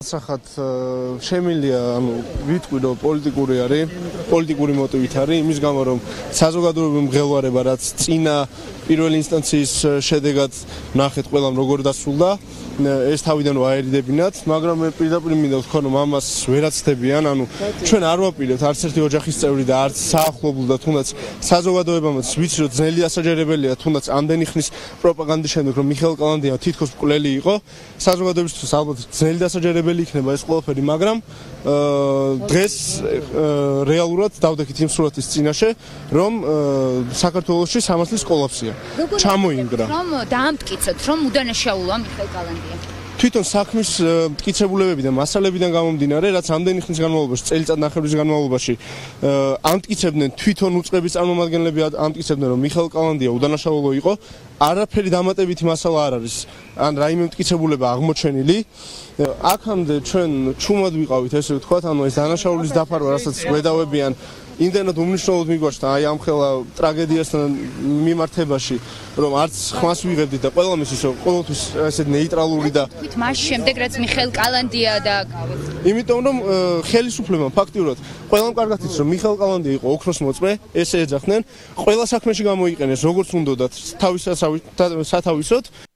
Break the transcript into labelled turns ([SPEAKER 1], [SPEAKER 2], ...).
[SPEAKER 1] სახათ შემილია, ანუ ვიტყვი რომ პოლიტიკური მოტივით არის, იმის გამო რომ საზოგადოებრივი მღელვარება რაც წინა პირველი ინსტანციის შედეგად ნახეთ ყველამ როგორ დასრულდა, ეს თავიდან ვაერიდებინათ, მაგრამ მე პირდაპირ მინდა ვთქვა რომ ამას ვერაცდებიან, ანუ ჩვენ არ ვაპირებთ არც ერთი ოჯახის წევრი და არც საახლობლო და თუნდაც საზოგადოებამაც ვიცი რომ ძნელი დასაჯერებელია თუნდაც ამდენი ხნის პროპაგანდის შემდეგ რომ მიხეილ კალანდია თითქოს მკვლელი იყო, საზოგადოებისთვის ალბათ ძნელი დასაჯერებელი იქნება ეს ყველაფერი, მაგრამ დღეს რეალურად დავდექით იმ სურათის წინაშე, რომ საქართველოში სამართლის კოლაფსია. ჩამოინგრა.
[SPEAKER 2] რომ დაამტკიცოთ, რომ უდანაშაულოა მიხეილ კალანდია.
[SPEAKER 1] თვითონ საქმის მტკიცებულებები და მასალებიდან გამომდინარე, რაც ამდენი ხნის განმავლობაში, წელიწადნახევრის განმავლობაში ამტკიცებდნენ თვითონ უწყების წარმომადგენლები ამტკიცებდნენ, რომ მიხეილ კალანდია უდანაშაულო იყო, არაფერი დამატებითი მასალა არ არის, ან რაიმე მტკიცებულება აღმოჩენილი. აქამდე ჩვენ ჩუმად ვიყავით, ესე ვთქვათ, ანუ ეს დანაშაულის დაფარვა, რასაც გვედავებიან იმდენად უმნიშვნელოდ მიგვაჩნდა აი ამ ხელა ტრაგედიასთან მიმართებაში, რომ არც ხმას ვიღებდით და ყველამის ისო ყოველთვის ესეთ ნეიტრალური და
[SPEAKER 2] თქვით მას შემდეგ რაც მიხეილ კალანდია დააკავეს.
[SPEAKER 1] იმიტომ რომ ხელისუფლებამ ფაქტიურად ყველამ კარგად იცის რომ მიხეილ კალანდია იყო ოქროს მოწმე, ესე ეძახდნენ, ყველა საქმეში გამოიყენეს როგორც უნდათ თავის სათავისოდ.